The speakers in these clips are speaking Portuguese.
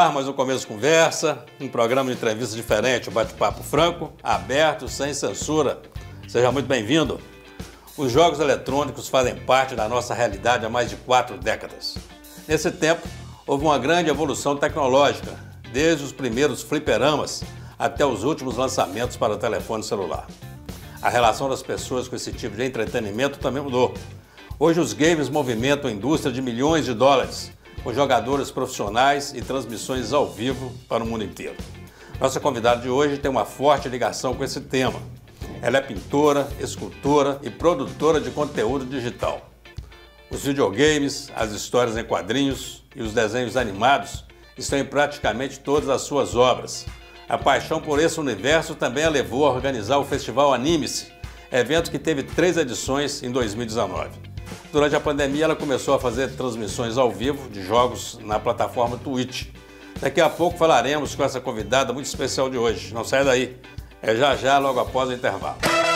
ar, mais um Começo Conversa, um programa de entrevista diferente, um bate-papo franco, aberto, sem censura. Seja muito bem-vindo. Os jogos eletrônicos fazem parte da nossa realidade há mais de 4 décadas. Nesse tempo, houve uma grande evolução tecnológica, desde os primeiros fliperamas até os últimos lançamentos para o telefone celular. A relação das pessoas com esse tipo de entretenimento também mudou. Hoje os games movimentam a indústria de milhões de dólares, com jogadores profissionais e transmissões ao vivo para o mundo inteiro. Nossa convidada de hoje tem uma forte ligação com esse tema. Ela é pintora, escultora e produtora de conteúdo digital. Os videogames, as histórias em quadrinhos e os desenhos animados estão em praticamente todas as suas obras. A paixão por esse universo também a levou a organizar o Festival Anime-se, evento que teve 3 edições em 2019. Durante a pandemia, ela começou a fazer transmissões ao vivo de jogos na plataforma Twitch. Daqui a pouco falaremos com essa convidada muito especial de hoje. Não sai daí. É já, logo após o intervalo.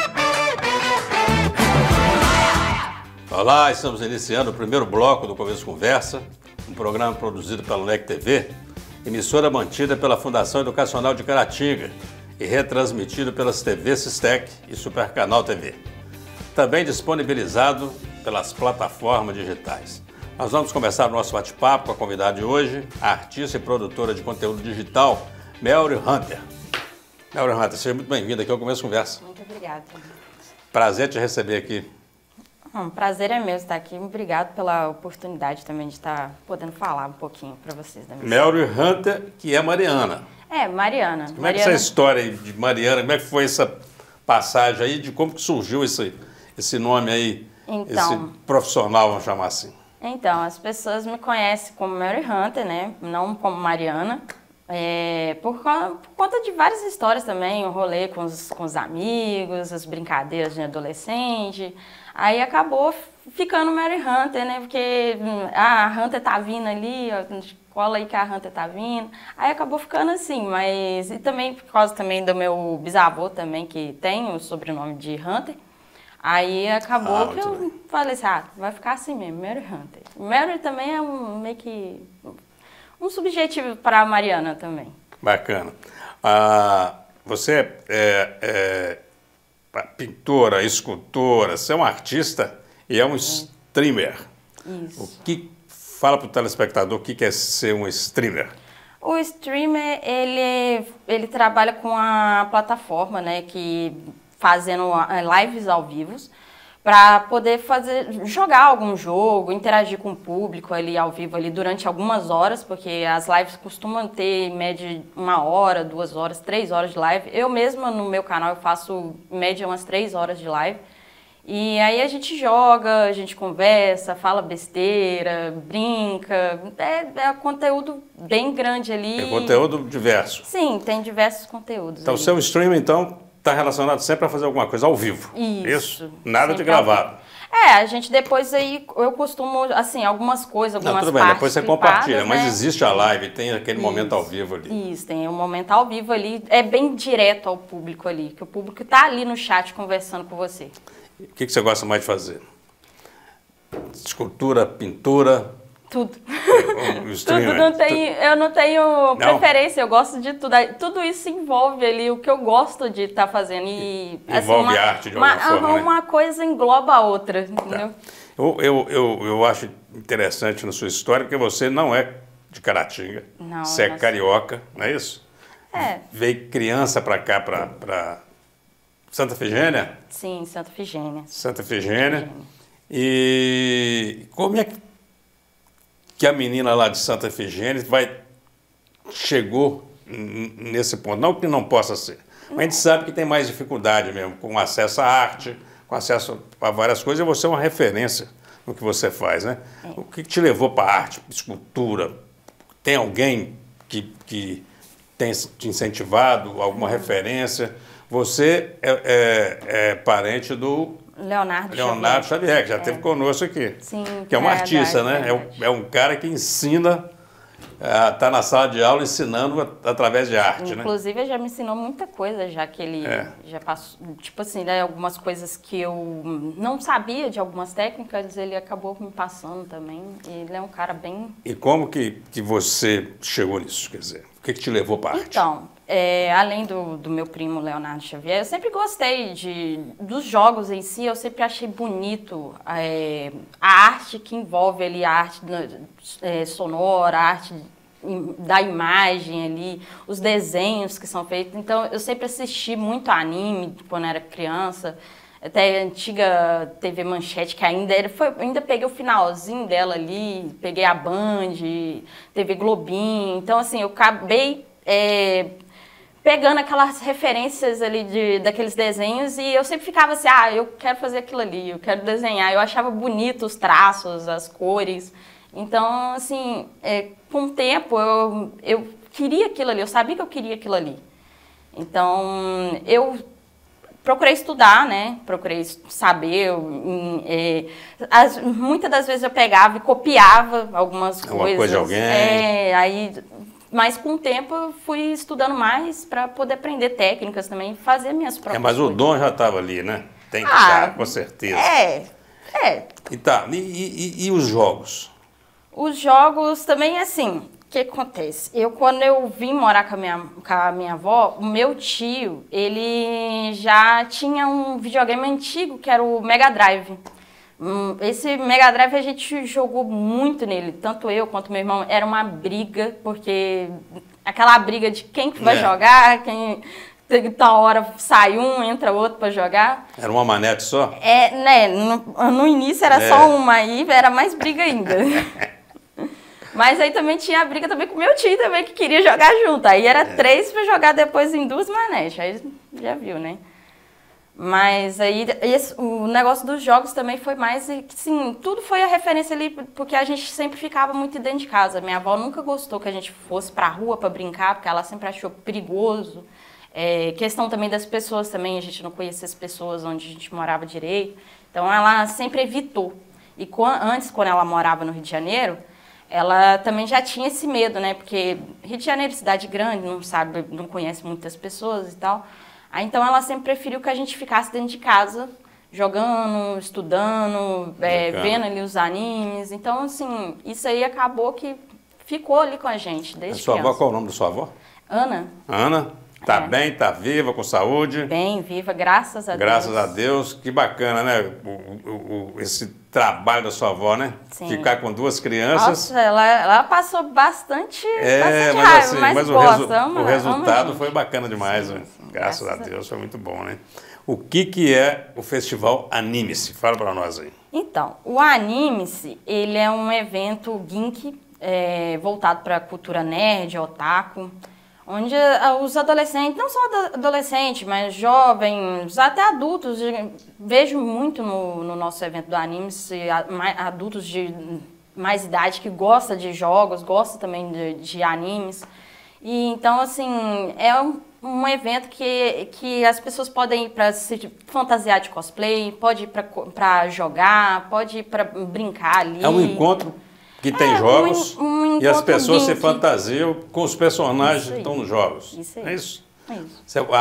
Olá, estamos iniciando o primeiro bloco do Começo Conversa, um programa produzido pela NEC TV, emissora mantida pela Fundação Educacional de Caratinga e retransmitido pelas TV Sistec e Supercanal TV. Também disponibilizado pelas plataformas digitais. Nós vamos começar o nosso bate-papo com a convidada de hoje, a artista e produtora de conteúdo digital, Melry Hunter. Melry Hunter, seja muito bem-vinda aqui ao Começo Conversa. Muito obrigada. Prazer te receber aqui. Um prazer é meu estar aqui. Obrigado pela oportunidade também de estar podendo falar um pouquinho para vocês da minha Melry Hunter, que é Mariana. É, Mariana. Como é que essa história aí de Mariana, como é que foi essa passagem aí, de como que surgiu esse nome aí, esse profissional, vamos chamar assim? Então, as pessoas me conhecem como Melry Hunter, né? Não como Mariana. Por conta de várias histórias também, o rolê com os amigos, as brincadeiras de adolescente. Aí acabou ficando Melry Hunter, né? Porque a Hunter tá vindo ali, ó, cola aí que a Hunter tá vindo. Aí acabou ficando assim, mas... E também por causa também do meu bisavô também, que tem o sobrenome de Hunter. Aí acabou que eu falei assim, vai ficar assim mesmo, Melry Hunter. Melry também é meio que um subjetivo para a Mariana também. Bacana. Você é pintora, escultora, você é um artista e é um streamer. Isso. Fala para o telespectador o que é ser um streamer. O streamer, ele trabalha com a plataforma, né, que fazendo lives ao vivo, para poder jogar algum jogo, interagir com o público ali ao vivo ali durante algumas horas, porque as lives costumam ter em média 1 hora, 2 horas, 3 horas de live. Eu mesma no meu canal eu faço em média umas 3 horas de live. E aí a gente joga, a gente conversa, fala besteira, brinca, é conteúdo bem grande ali. É conteúdo diverso. Sim, tem diversos conteúdos. Então o seu streaming, então, está relacionado sempre a fazer alguma coisa ao vivo. Isso. Nada de gravado. A gente depois aí, eu costumo, assim, algumas coisas, algumas partes. Tudo bem, depois você compartilha, mas existe a live, tem aquele momento ao vivo ali. Isso, tem um momento ao vivo ali, é bem direto ao público ali, que o público está ali no chat conversando com você. O que você gosta mais de fazer? Escultura, pintura? Tudo. Eu não tenho preferência, eu gosto de tudo. Tudo isso envolve ali o que eu gosto de estar fazendo. E, envolve assim, arte de alguma forma, né? Uma coisa engloba a outra, entendeu? Eu acho interessante na sua história porque você não é de Caratinga, você é carioca, não é isso? Veio criança para cá, para Santa Efigênia? Sim, Santa Efigênia. Santa Efigênia. E como é que a menina lá de Santa Efigênia chegou nesse ponto? Não que não possa ser, mas a gente sabe que tem mais dificuldade mesmo, com acesso à arte, com acesso a várias coisas, e você é uma referência no que você faz, né? O que te levou para a arte, escultura? Tem alguém que tem te incentivado, alguma referência? Você é parente do Leonardo Xavier, que já esteve conosco aqui. Sim, que é um artista, né? É um cara que ensina Está na sala de aula ensinando através de arte, né? Inclusive, ele já me ensinou muita coisa, já que ele já passou, tipo assim, né, algumas coisas que eu não sabia de algumas técnicas, ele acabou me passando também. E ele é um cara bem... E como que você chegou nisso, quer dizer? O que te levou para a arte? Então, além do meu primo Leonardo Xavier, eu sempre gostei dos jogos em si, eu sempre achei bonito a arte que envolve ali, a arte sonora, a arte da imagem ali, os desenhos que são feitos. Então, eu sempre assisti muito anime quando era criança, até a antiga TV Manchete, que ainda peguei o finalzinho dela ali, peguei a Band, TV Globinho. Então, assim, eu acabei pegando aquelas referências ali daqueles desenhos e eu sempre ficava assim, eu quero fazer aquilo ali, eu quero desenhar. Eu achava bonito os traços, as cores. Então, assim, com o tempo eu queria aquilo ali, eu sabia que eu queria aquilo ali. Então, eu procurei estudar, né? Procurei saber. Muitas das vezes eu pegava e copiava algumas coisas. Alguma coisa de alguém. Mas com o tempo eu fui estudando mais para poder aprender técnicas também, fazer minhas próprias mas coisas. o dom já estava ali, né? Tem que estar, com certeza. E tá, e os jogos? Os jogos também, assim, o que acontece? Quando eu vim morar com a minha avó, o meu tio, ele já tinha um videogame antigo, que era o Mega Drive. Esse Mega Drive a gente jogou muito nele, tanto eu quanto meu irmão. Era uma briga, porque aquela briga de quem que vai jogar, tal hora sai um, entra outro para jogar. Era uma manete só? Né, no início era só uma, aí era mais briga ainda. Mas aí também tinha a briga também com o meu tio também, que queria jogar junto. Aí era 3 para jogar depois em 2 manetes, aí já viu, né? Mas aí o negócio dos jogos também foi mais, sim, tudo foi a referência ali, porque a gente sempre ficava muito dentro de casa. Minha avó nunca gostou que a gente fosse pra rua para brincar, porque ela sempre achou perigoso. Questão também das pessoas também, a gente não conhecia as pessoas onde a gente morava direito. Então ela sempre evitou. E antes, quando ela morava no Rio de Janeiro, ela também já tinha esse medo, né? Porque Rio de Janeiro, cidade grande, não conhece muitas pessoas e tal. Aí, então ela sempre preferiu que a gente ficasse dentro de casa, jogando, estudando, vendo ali os animes. Então, assim, isso aí acabou que ficou ali com a gente desde sua criança. avó, qual é o nome da sua avó? Ana. Ana? Tá bem, tá viva, com saúde? Bem viva, graças a Deus. Graças a Deus. Que bacana, né? Esse trabalho da sua avó, né? Sim. Ficar com 2 crianças. Nossa, ela passou bastante mas raiva, assim, mas gosta. o resultado foi bacana demais, sim, né? Sim, graças a Deus, foi muito bom, né? O que é o Festival Anime-se? Fala para nós aí. Então, o Anime-se, ele é um evento geek voltado para a cultura nerd, otaku, onde os adolescentes, não só adolescentes, mas jovens, até adultos, vejo muito no nosso evento do Anime-se, adultos de mais idade que gostam de jogos, gostam também de animes. E, então, assim, é um evento que as pessoas podem ir para se fantasiar de cosplay, pode ir para jogar, pode ir para brincar ali. É um encontro que tem jogos e as pessoas se fantasiam com os personagens que estão nos jogos. Isso aí. É isso? É isso.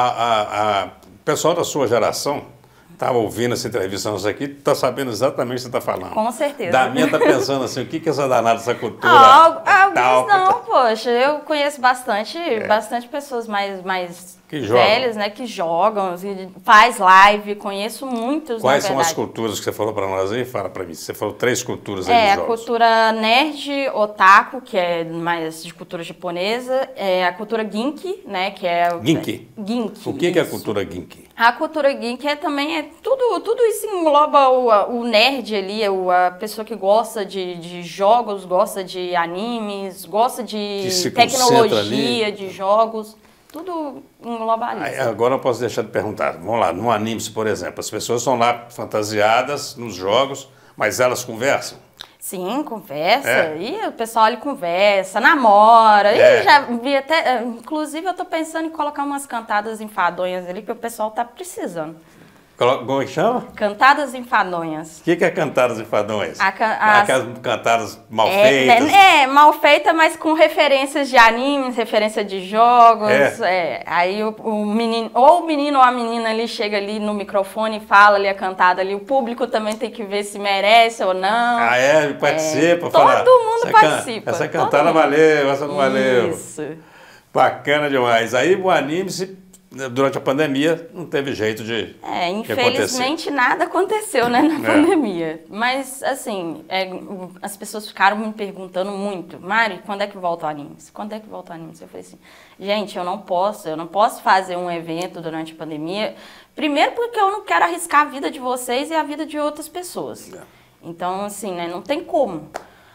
O pessoal da sua geração está ouvindo essa entrevista aqui, está sabendo exatamente o que você está falando. Com certeza. Da minha está pensando assim, o que é essa danada, essa cultura? Alguns não, poxa, eu conheço bastante pessoas mais velhas, né, que jogam, faz live, conheço muitos, Quais são as culturas que você falou para nós aí? Fala para mim, você falou 3 culturas aí dos jogos. A cultura nerd, otaku, que é mais de cultura japonesa, a cultura ginki, né, que é... Ginki? Ginki. O que é a cultura ginki? A cultura geek também tudo isso engloba o nerd ali, a pessoa que gosta de jogos, gosta de animes, gosta de tecnologia, de jogos, tudo engloba ali. Agora eu posso deixar de perguntar, vamos lá, no anime, por exemplo, as pessoas estão lá fantasiadas nos jogos, mas elas conversam? Sim, conversa, e o pessoal ali conversa, namora, e já vi até, inclusive eu tô pensando em colocar umas cantadas enfadonhas ali, que o pessoal tá precisando. Como é que chama? Cantadas Enfadonhas. O que é Cantadas Enfadonhas? Aquelas cantadas mal feitas. feitas. Mal feita, mas com referências de animes, referência de jogos. Aí o menino ou a menina ali chega ali no microfone e fala ali a cantada ali. O público também tem que ver se merece ou não. Participa. Todo mundo participa. Essa cantada valeu, essa não valeu. Isso. Bacana demais. Aí o anime, durante a pandemia, não teve jeito de infelizmente nada aconteceu, né, na pandemia. Mas, assim, as pessoas ficaram me perguntando muito, Mari, quando é que volta o Animes? Quando é que volta o Animes? Eu falei assim, gente, eu não posso fazer um evento durante a pandemia, primeiro porque eu não quero arriscar a vida de vocês e a vida de outras pessoas. Então, assim, né, não tem como.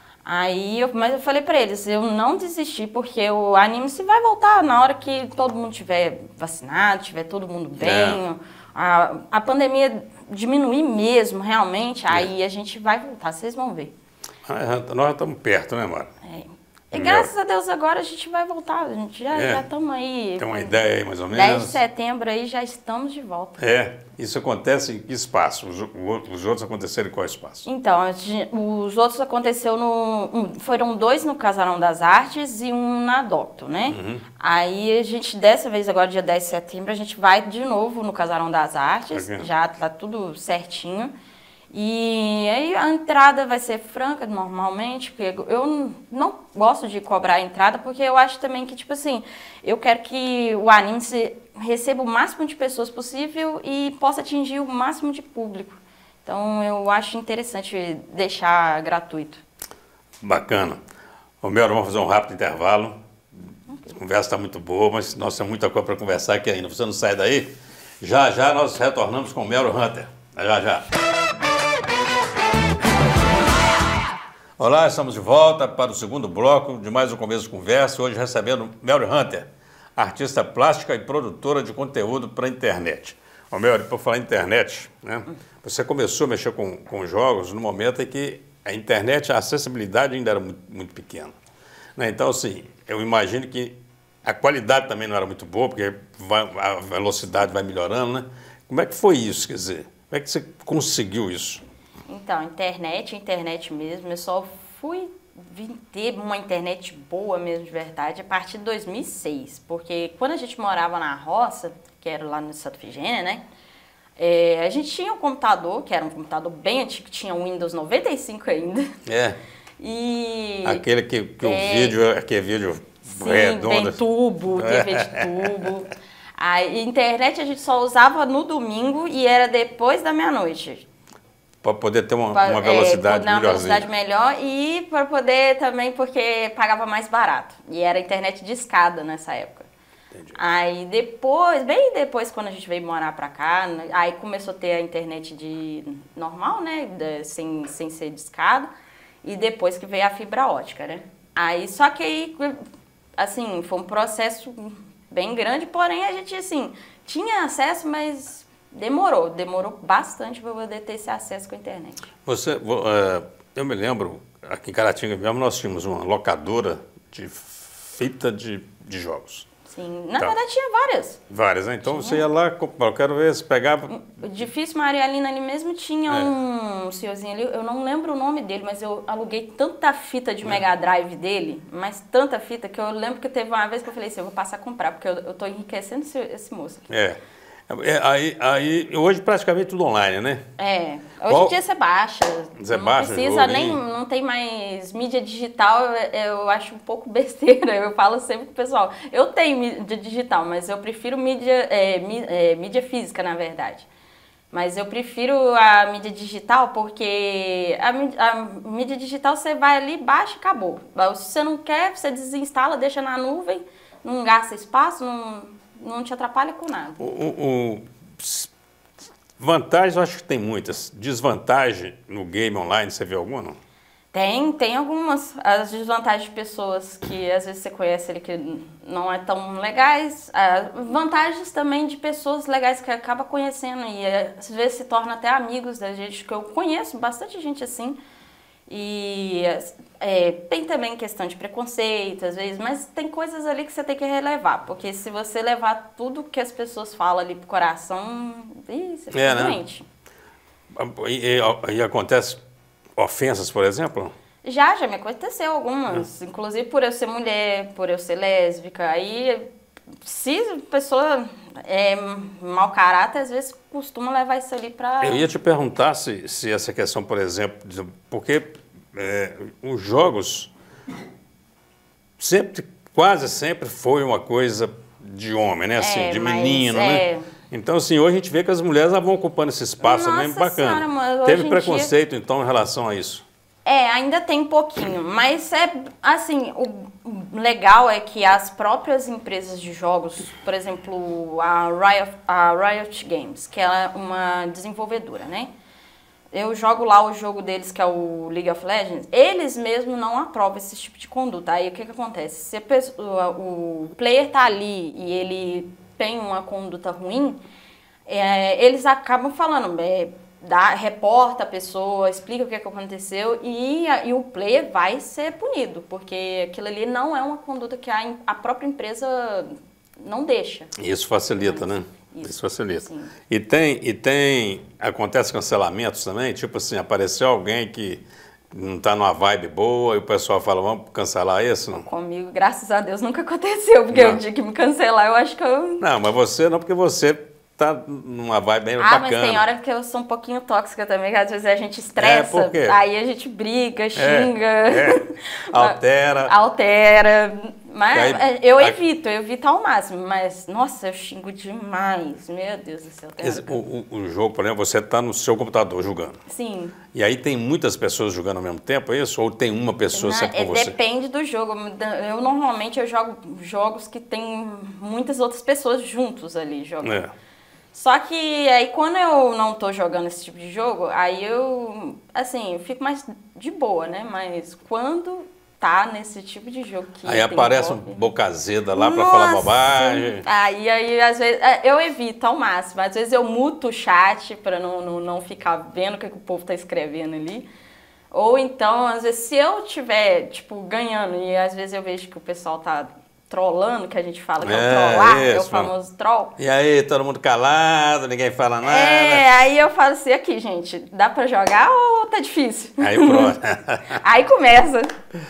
Mas eu falei pra eles, eu não desisti porque o anime se vai voltar na hora que todo mundo estiver vacinado, tiver todo mundo bem, a pandemia diminuir mesmo, realmente, aí a gente vai voltar, vocês vão ver. Nós estamos perto, né, Mara? E graças a Deus agora a gente vai voltar, a gente já estamos aí. Tem uma ideia aí, mais ou menos? 10 de setembro aí já estamos de volta. Isso acontece em que espaço? Os outros aconteceram em qual espaço? Então, os outros foram 2 no Casarão das Artes e 1 na Docto, né? Aí a gente, dessa vez agora, dia 10 de setembro, a gente vai de novo no Casarão das Artes, já tá tudo certinho. E aí a entrada vai ser franca normalmente, porque eu não gosto de cobrar a entrada, porque eu acho também que, tipo assim, eu quero que o anime receba o máximo de pessoas possível e possa atingir o máximo de público. Então eu acho interessante deixar gratuito. Bacana. Romero, vamos fazer um rápido intervalo. A conversa está muito boa, mas nós temos muita coisa para conversar aqui ainda. Você não sai daí? Já já nós retornamos com o Mero Hunter. Já já. Olá, estamos de volta para o segundo bloco de mais um Começo de Conversa. Hoje recebendo Mary Hunter, artista plástica e produtora de conteúdo para a internet. Ô, Mary, por falar em internet, né? Você começou a mexer com jogos no momento em que a internet, a acessibilidade ainda era muito, muito pequena. Né? Então, assim, eu imagino que a qualidade também não era muito boa, porque a velocidade vai melhorando, né? Como é que foi isso, quer dizer? Como é que você conseguiu isso? Então, internet mesmo, eu só fui ter uma internet boa mesmo, de verdade, a partir de 2006. Porque quando a gente morava na roça, que era lá no Santa Efigênia, né? A gente tinha um computador, que era um computador bem antigo, tinha um Windows 95 ainda. E... Aquele que o vídeo, aquele vídeo redondo. Tem tubo, TV de tubo. A internet a gente só usava no domingo e era depois da meia-noite. Para poder ter uma velocidade melhorzinha. Uma velocidade melhor e para poder também, porque pagava mais barato. E era internet de escada nessa época. Entendi. Aí depois, bem depois, quando a gente veio morar para cá, aí começou a ter a internet normal, né? Sem ser de escada. E depois que veio a fibra ótica, né? Aí, só que aí, assim, foi um processo bem grande, porém a gente, assim, tinha acesso, mas... Demorou bastante para poder ter esse acesso com a internet. Eu me lembro, aqui em Caratinga mesmo, nós tínhamos uma locadora de fita de jogos. Sim, na verdade tinha várias. Várias, né? Então você ia lá, eu quero ver, você pegava... O Difícil Maria Alina ali mesmo tinha um senhorzinho ali, eu não lembro o nome dele, mas eu aluguei tanta fita de Mega Drive dele, mas tanta fita, que eu lembro que teve uma vez que eu falei assim, eu vou passar a comprar, porque eu tô enriquecendo esse moço aqui. Aí, hoje praticamente tudo online, né? Hoje em dia você baixa. Você baixa, precisa não tem mais mídia digital, eu acho um pouco besteira. Eu falo sempre pro pessoal, eu tenho mídia digital, mas eu prefiro mídia física, na verdade. Mas eu prefiro a mídia digital porque a mídia digital você vai ali, baixa e acabou. Se você não quer, você desinstala, deixa na nuvem, não gasta espaço, não te atrapalha com nada. Vantagens, eu acho que tem muitas. Desvantagem no game online, você vê alguma, não? Tem algumas. As desvantagens de pessoas que às vezes você conhece ali que não é tão legais. Vantagens também de pessoas legais que acaba conhecendo e às vezes se torna até amigos da gente, que eu conheço bastante gente assim. E tem também questão de preconceito, às vezes, mas tem coisas ali que você tem que relevar, porque se você levar tudo que as pessoas falam ali pro coração, você fica doente. E acontece ofensas, por exemplo? Já me aconteceu algumas, inclusive por eu ser mulher, por eu ser lésbica, aí se a pessoa é mau caráter, às vezes costuma levar isso ali pra... Eu ia te perguntar se essa questão, por exemplo, porque os jogos quase sempre foi uma coisa de homem, né? Assim, de menino, né? Então, assim, hoje a gente vê que as mulheres vão ocupando esse espaço mesmo bacana. Senhora, mas teve preconceito, então, em relação a isso? Ainda tem um pouquinho, mas assim, o legal é que as próprias empresas de jogos, por exemplo, a Riot Games, que é uma desenvolvedora, né? Eu jogo lá o jogo deles, que é o League of Legends, eles mesmos não aprovam esse tipo de conduta. Aí o que acontece? Se o player tá ali e ele tem uma conduta ruim, eles acabam falando... reporta a pessoa, explica o que aconteceu e o player vai ser punido, porque aquilo ali não é uma conduta que a própria empresa não deixa. Isso facilita, né? Isso facilita. Sim. E acontece cancelamentos também? Tipo assim, apareceu alguém que não está numa vibe boa e o pessoal fala, vamos cancelar isso? Não? Comigo, graças a Deus, nunca aconteceu, porque o dia que me cancelar, eu acho que eu... Não, mas você não, porque você... tá numa vibe bem bacana. Mas tem hora que eu sou um pouquinho tóxica também, que às vezes a gente estressa, por quê? aí a gente briga, xinga. Altera. Mas aí, eu evito ao máximo, mas, nossa, eu xingo demais, meu Deus do céu. O jogo, por exemplo, você está no seu computador jogando. Sim. E aí tem muitas pessoas jogando ao mesmo tempo, é isso? Ou tem uma pessoa sempre com você? Depende do jogo. Normalmente eu jogo jogos que tem muitas outras pessoas juntos ali jogando. Só que aí quando eu não tô jogando esse tipo de jogo, aí eu fico mais de boa, né? Mas quando tá nesse tipo de jogo que aí aparece um boca azeda lá pra falar bobagem. Aí às vezes eu evito ao máximo. Às vezes eu muto o chat pra não ficar vendo o que o povo tá escrevendo ali. Ou então, às vezes, se eu tiver, tipo, ganhando e às vezes eu vejo que o pessoal tá trollando, que a gente fala que é o trollar, é o famoso troll. E aí, todo mundo calado, ninguém fala nada. Aí eu falo assim, aqui, gente, dá pra jogar ou tá difícil? Aí pronto. Aí começa.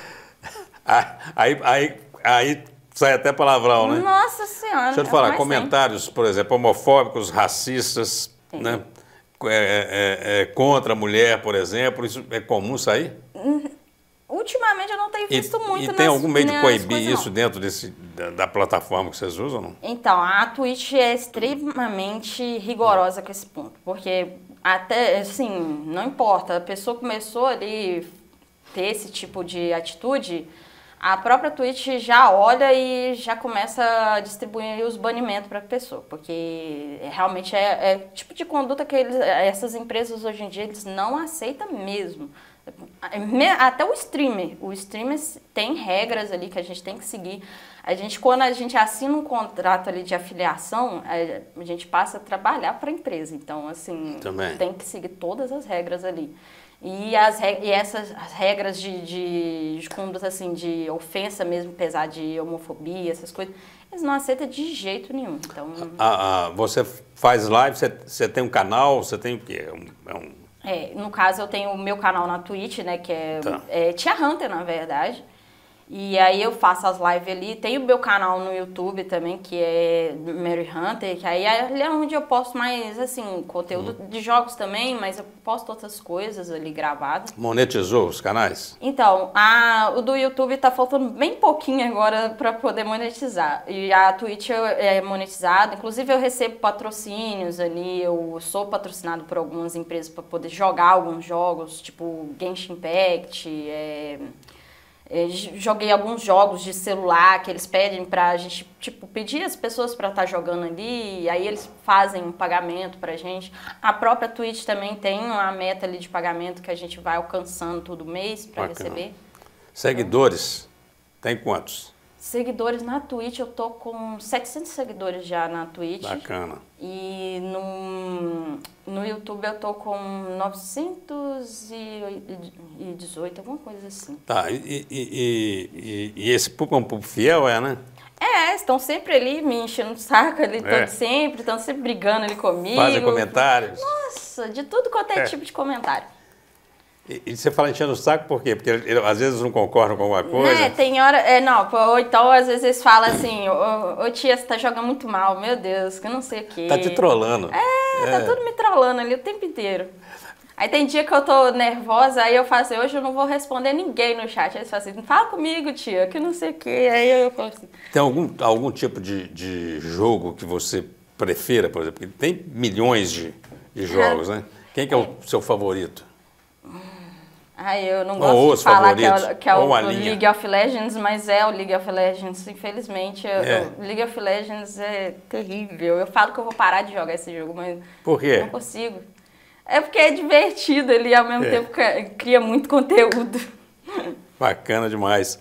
Aí sai até palavrão, né? Nossa Senhora. Deixa eu te falar, comentários, por exemplo, homofóbicos, racistas, né? Contra a mulher, por exemplo, isso é comum sair? Ultimamente eu não tenho visto muito. E tem algum meio de coibir isso dentro da plataforma que vocês usam, não? Então, a Twitch é extremamente rigorosa com esse ponto, porque até, assim, não importa, a pessoa começou ali ter esse tipo de atitude, a própria Twitch já olha e já começa a distribuir os banimentos para a pessoa, porque realmente é tipo de conduta que essas empresas hoje em dia eles não aceitam mesmo. Até o streamer tem regras ali que a gente tem que seguir. Quando a gente assina um contrato ali de afiliação, a gente passa a trabalhar para a empresa. Então, assim, tem que seguir todas as regras ali. E essas regras de conduta, assim, de ofensa mesmo, apesar de homofobia, essas coisas, eles não aceitam de jeito nenhum. Então... Você faz live, você tem um canal, você tem o quê? No caso, eu tenho o meu canal na Twitch, né, que é Tia Hunter, na verdade. E aí eu faço as lives ali. Tem o meu canal no YouTube também, que é Mary Hunter, que aí é onde eu posto mais, assim, conteúdo de jogos também, mas eu posto outras coisas ali gravadas. Monetizou os canais? Então, o do YouTube tá faltando bem pouquinho agora para poder monetizar. E a Twitch é monetizada, inclusive eu recebo patrocínios ali, eu sou patrocinado por algumas empresas para poder jogar alguns jogos, tipo Genshin Impact, joguei alguns jogos de celular que eles pedem pra gente, tipo, pedir as pessoas pra estar jogando ali, e aí eles fazem um pagamento pra gente. A própria Twitch também tem uma meta ali de pagamento que a gente vai alcançando todo mês pra receber. Seguidores, tem quantos? Seguidores na Twitch, eu tô com 700 seguidores já na Twitch. Bacana. E No YouTube eu tô com 918, alguma coisa assim. Tá, e esse público é um público fiel, né? Estão sempre ali me enchendo o saco, ali, estão sempre brigando ali comigo. Fazem comentários. Nossa, de tudo quanto é tipo de comentário. E você fala enchendo o saco por quê? Porque às vezes não concordam com alguma coisa? Tem hora... ou então às vezes eles falam assim, ô tia, você tá jogando muito mal, meu Deus, que eu não sei o quê. Tá te trollando. Tá tudo me trollando ali o tempo inteiro. Aí tem dia que eu tô nervosa, aí eu falo assim, hoje eu não vou responder ninguém no chat. Aí eles falam assim, fala comigo, tia, que não sei o quê. Aí eu falo assim... Tem algum tipo de jogo que você prefira, por exemplo? Porque tem milhões de jogos, né? Quem que é o seu favorito? Eu não gosto de falar que é o League linha. of Legends, mas é o League of Legends. Infelizmente, o League of Legends é terrível. Eu falo que eu vou parar de jogar esse jogo, mas por quê? Não consigo. É porque é divertido, ele ao mesmo tempo cria muito conteúdo. Bacana demais.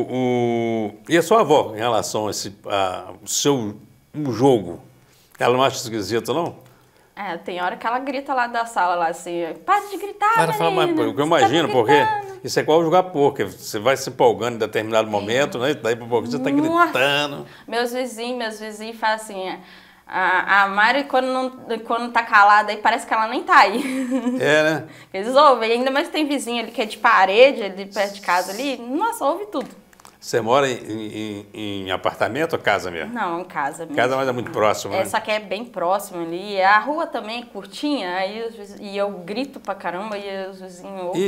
E a sua avó, em relação ao seu jogo, ela não acha esquisito, não? Tem hora que ela grita lá da sala, lá assim, para de gritar, ela fala, mas eu imagino, porque isso é igual jogar pôquer, você vai se empolgando em determinado momento, né? Daí por pouco você está gritando. Meus vizinhos falam assim, a Mari quando tá calada aí, parece que ela nem tá aí. Né? Eles ouvem, ainda mais tem vizinho ali que é de parede, ali perto de casa ali, nossa, ouve tudo. Você mora em apartamento ou casa mesmo? Não, em casa mesmo. Casa, mas é muito próximo, né? Só que é bem próximo ali. A rua também é curtinha, e eu grito pra caramba e os vizinhos ouvem.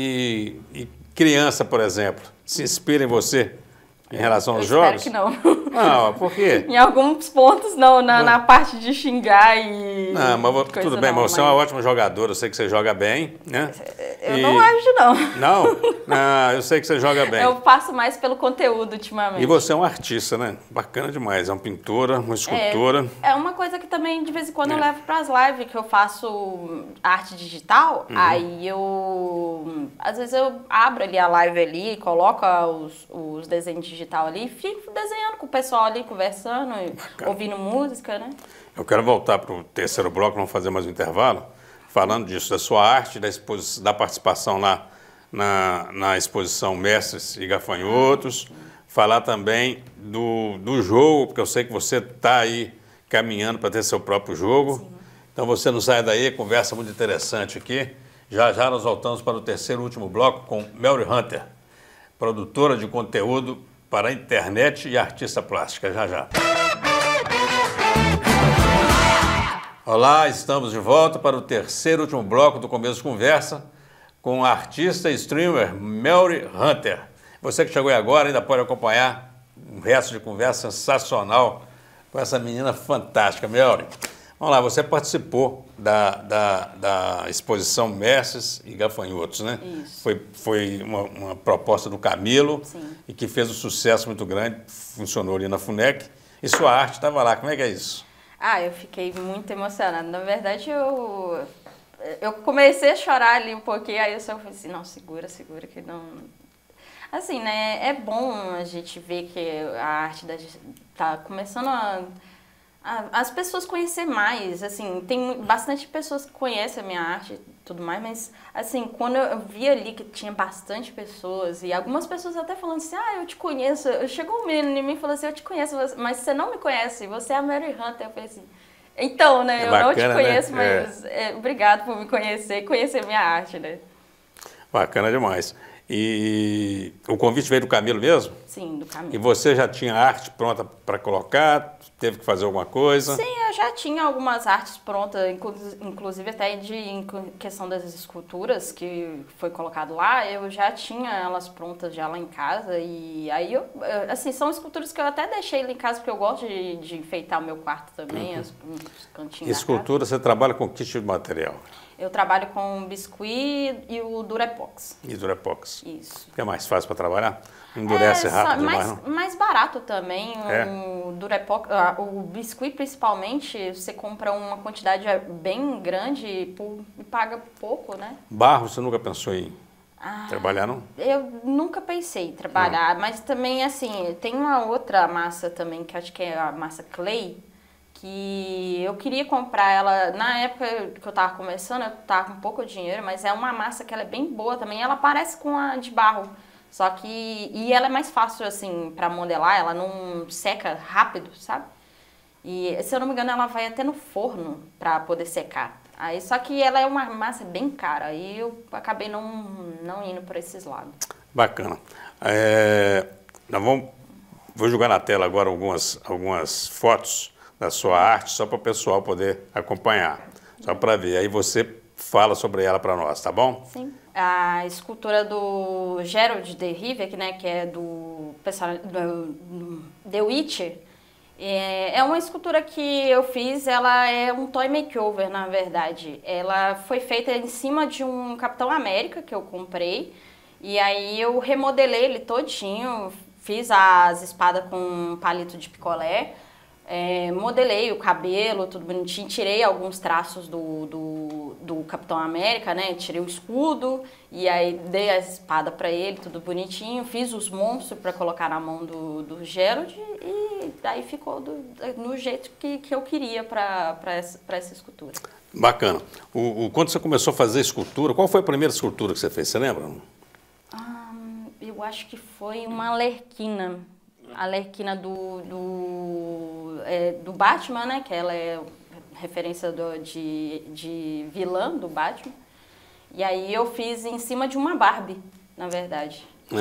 E criança, por exemplo, se inspira em você em relação aos jogos? Espero que não. Não, por quê? Em alguns pontos não, na parte de xingar e... Não, mas tudo bem, mas você é uma ótima jogadora, eu sei que você joga bem, né? Eu não acho, não. Não? Não, eu sei que você joga bem. Eu passo mais pelo conteúdo ultimamente. E você é um artista, né? Bacana demais, é uma pintora, uma escultora. É uma coisa que também, de vez em quando, eu levo para as lives, que eu faço arte digital, aí às vezes eu abro ali a live ali, coloco os desenhos digital ali e fico desenhando com o pessoal ali, conversando, ouvindo música, né? Eu quero voltar para o terceiro bloco, vamos fazer mais um intervalo, falando disso, da sua arte, da participação lá na exposição Mestres e Gafanhotos, falar também do jogo, porque eu sei que você está aí caminhando para ter seu próprio jogo. Sim. Então você não sai daí, conversa muito interessante aqui. Já já nós voltamos para o terceiro e último bloco com Mary Hunter, produtora de conteúdo para a internet e artista plástica. Já já. Olá, estamos de volta para o terceiro e último bloco do Começo de Conversa com a artista e streamer Mary Hunter. Você que chegou aí agora ainda pode acompanhar um resto de conversa sensacional com essa menina fantástica. Mary, vamos lá, você participou da exposição Mestres e Gafanhotos, né? Isso. Foi uma proposta do Camilo. Sim. E que fez um sucesso muito grande, funcionou ali na FUNEC. E sua arte estava lá, como é que é isso? Eu fiquei muito emocionada. Na verdade, eu comecei a chorar ali um pouquinho, aí eu só falei assim, não, segura, que não... Assim, né, é bom a gente ver que a arte tá começando as pessoas conhecer mais, assim, tem bastante pessoas que conhecem a minha arte e tudo mais, mas, assim, quando eu vi ali que tinha bastante pessoas, e algumas pessoas até falando assim, eu te conheço, chegou um menino em mim e falou assim, eu te conheço, mas você não me conhece, você é a Mary Hunter. Eu falei assim, então, né, eu não te conheço, né? Mas obrigado por me conhecer e conhecer minha arte, né. Bacana demais. E o convite veio do Camilo mesmo? Sim, do Camilo. E você já tinha arte pronta para colocar? Teve que fazer alguma coisa? Sim, eu já tinha algumas artes prontas, inclusive até em questão das esculturas que foi colocado lá, eu já tinha elas prontas já lá em casa. E aí, assim, são esculturas que eu até deixei lá em casa, porque eu gosto de enfeitar o meu quarto também, os cantinhos. Escultura, você trabalha com que tipo de material? Eu trabalho com biscuit e o Durepox. E Durepox. Isso. Que é mais fácil para trabalhar? Endurece rápido demais, não? Mais barato também. O Durepox, o biscuit principalmente, você compra uma quantidade bem grande e paga pouco, né? Barro, você nunca pensou em trabalhar, não? Eu nunca pensei em trabalhar, mas também, assim, tem uma outra massa também, que acho que é a massa clay, que eu queria comprar ela, na época que eu tava começando, eu tava com pouco dinheiro, mas é uma massa que ela é bem boa também, ela parece com a de barro, só que, e ela é mais fácil assim pra modelar, ela não seca rápido, sabe? E se eu não me engano ela vai até no forno pra poder secar, aí só que ela é uma massa bem cara, aí eu acabei não indo por esses lados. Bacana. Vou jogar na tela agora algumas fotos da sua arte, só para o pessoal poder acompanhar, só para ver. Aí você fala sobre ela para nós, tá bom? Sim. A escultura do Gerald de Rivia, né, que é do The Witcher, é uma escultura que eu fiz, ela é um toy makeover, na verdade. Ela foi feita em cima de um Capitão América que eu comprei, e aí eu remodelei ele todinho, fiz as espadas com um palito de picolé, modelei o cabelo, tudo bonitinho, tirei alguns traços do Capitão América, né? Tirei o escudo e aí dei a espada pra ele, tudo bonitinho. Fiz os monstros pra colocar na mão do Gerald e aí ficou no jeito que eu queria pra essa escultura. Bacana. Quando você começou a fazer escultura, qual foi a primeira escultura que você fez? Você lembra? Eu acho que foi uma Arlequina. A Arlequina do Batman, né? Que ela é referência de vilã do Batman. E aí eu fiz em cima de uma Barbie, na verdade.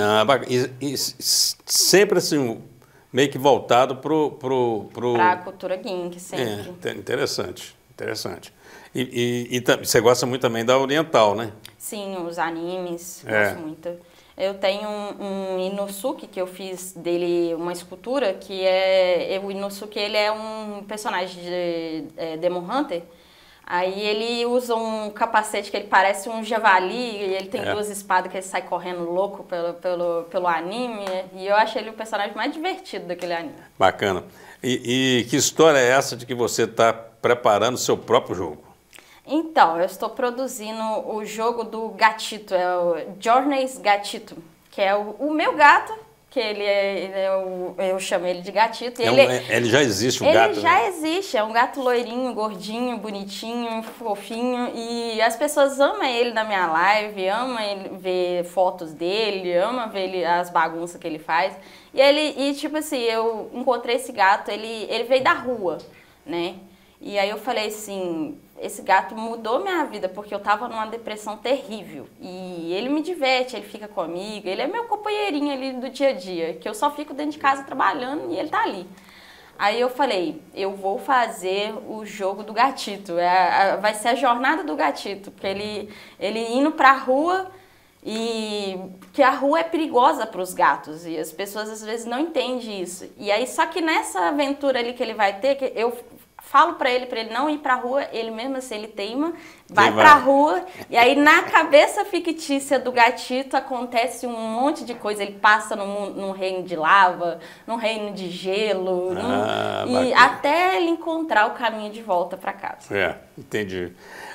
E sempre assim, meio que voltado Para a cultura geek, sempre. Interessante, interessante. E você gosta muito também da oriental, né? Sim, os animes, gosto muito. Eu tenho um Inosuke, que eu fiz dele uma escultura, que o Inosuke, ele é um personagem de Demon Hunter. Aí ele usa um capacete que ele parece um javali, e ele tem duas espadas que ele sai correndo louco pelo anime. E eu achei ele o personagem mais divertido daquele anime. Bacana. E que história é essa de que você está preparando o seu próprio jogo? Então, eu estou produzindo o jogo do gatito, é o Journeys Gatito, que é o meu gato, que eu chamo ele de gatito. Ele já existe, um gato? Ele já existe, é um gato loirinho, gordinho, bonitinho, fofinho, e as pessoas amam ele na minha live, amam ele, ver fotos dele, amam ver as bagunças que ele faz. E tipo assim, eu encontrei esse gato, ele veio da rua, né? E aí eu falei assim, esse gato mudou minha vida, porque eu tava numa depressão terrível. E ele me diverte, ele fica comigo, ele é meu companheirinho ali do dia a dia, que eu só fico dentro de casa trabalhando e ele tá ali. Aí eu falei, eu vou fazer o jogo do gatito, vai ser a jornada do gatito, porque ele indo pra rua, e que a rua é perigosa para os gatos, e as pessoas às vezes não entendem isso. E aí, só que nessa aventura ali que ele vai ter, que eu falo pra ele não ir pra rua, ele mesmo assim, ele teima, vai pra rua, e aí na cabeça fictícia do gatito acontece um monte de coisa, ele passa num reino de lava, num reino de gelo, e até ele encontrar o caminho de volta pra casa. Entendi.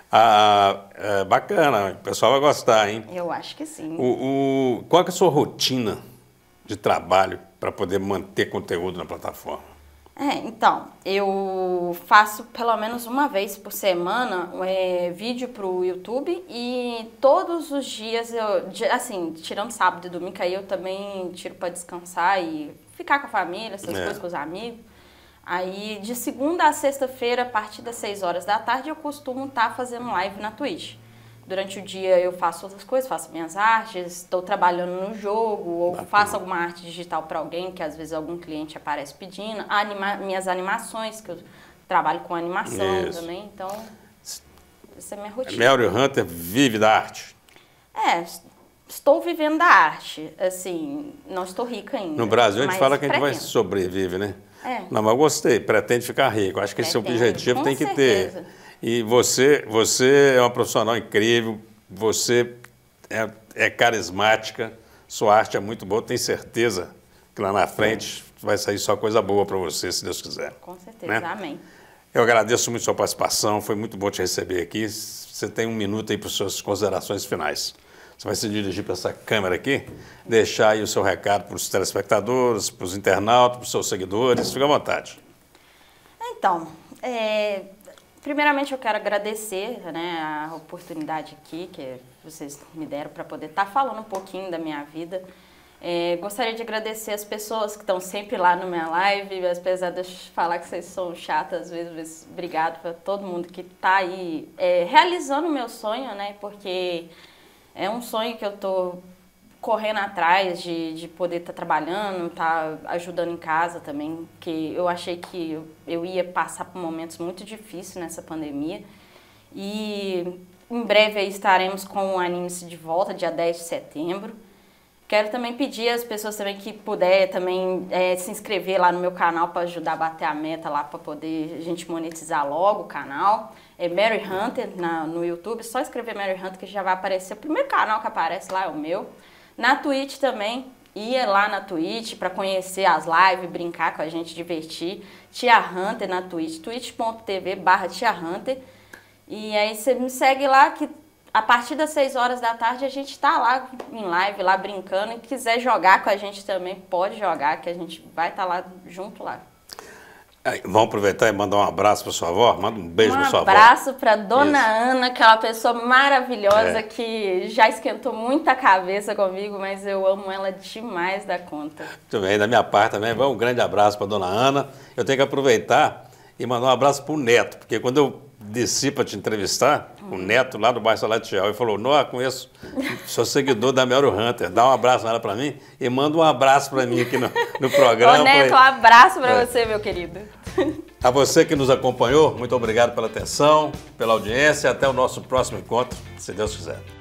Bacana, o pessoal vai gostar, hein? Eu acho que sim. Qual é a sua rotina de trabalho para poder manter conteúdo na plataforma? Então, eu faço pelo menos uma vez por semana vídeo pro YouTube e todos os dias, assim, tirando sábado e domingo, aí eu também tiro para descansar e ficar com a família, essas coisas, com os amigos. Aí, de segunda a sexta-feira, a partir das 6 horas da tarde, eu costumo estar fazendo live na Twitch. Durante o dia eu faço outras coisas, faço minhas artes, estou trabalhando no jogo, ou faço alguma arte digital para alguém, que às vezes algum cliente aparece pedindo. Minhas animações, que eu trabalho com animação também, então essa é a minha rotina. Mary Hunter vive da arte? Estou vivendo da arte, assim, não estou rica ainda. No Brasil a gente fala que a gente vai sobreviver, né? Não, mas eu gostei, pretende ficar rico, acho que esse objetivo tem que ter. E você é uma profissional incrível, você é carismática, sua arte é muito boa, tenho certeza que lá na frente vai sair só coisa boa para você, se Deus quiser. Com certeza, né? Amém. Eu agradeço muito a sua participação, foi muito bom te receber aqui. Você tem um minuto aí para as suas considerações finais. Você vai se dirigir para essa câmera aqui, deixar aí o seu recado para os telespectadores, para os internautas, para os seus seguidores, fica à vontade. Então, Primeiramente eu quero agradecer, né, a oportunidade aqui que vocês me deram para poder estar falando um pouquinho da minha vida. Gostaria de agradecer as pessoas que estão sempre lá na minha live, apesar de eu falar que vocês são chatas às vezes, mas obrigado para todo mundo que está aí realizando o meu sonho, né, porque é um sonho que eu estou correndo atrás de poder estar trabalhando, estar ajudando em casa também, que eu achei que eu ia passar por momentos muito difíceis nessa pandemia. E em breve aí estaremos com o Anime-se de volta, dia 10 de setembro. Quero também pedir às pessoas também que puder também se inscrever lá no meu canal para ajudar a bater a meta lá, para poder a gente monetizar logo o canal. É Mary Hunter no YouTube, só escrever Mary Hunter que já vai aparecer. O primeiro canal que aparece lá é o meu. Na Twitch também, ia lá na Twitch para conhecer as lives, brincar com a gente, divertir. Tia Hunter na Twitch, twitch.tv/Tia Hunter. E aí você me segue lá que a partir das 6 horas da tarde a gente tá lá em live, lá brincando. E quiser jogar com a gente também, pode jogar, que a gente vai estar lá junto lá. Vamos aproveitar e mandar um abraço para sua avó? Manda um beijo para sua avó. Um abraço para Dona Ana, aquela pessoa maravilhosa que já esquentou muita cabeça comigo, mas eu amo ela demais da conta. Muito bem, da minha parte também, um grande abraço para Dona Ana. Eu tenho que aproveitar e mandar um abraço para o Neto, porque quando eu desci para te entrevistar, o Neto lá do bairro Salatiel, ele falou, não, conheço, sou seguidor da Mary Hunter, dá um abraço nela para mim e manda um abraço para mim aqui no programa. Ô Neto, um abraço para você, meu querido. A você que nos acompanhou, muito obrigado pela atenção, pela audiência, até o nosso próximo encontro, se Deus quiser.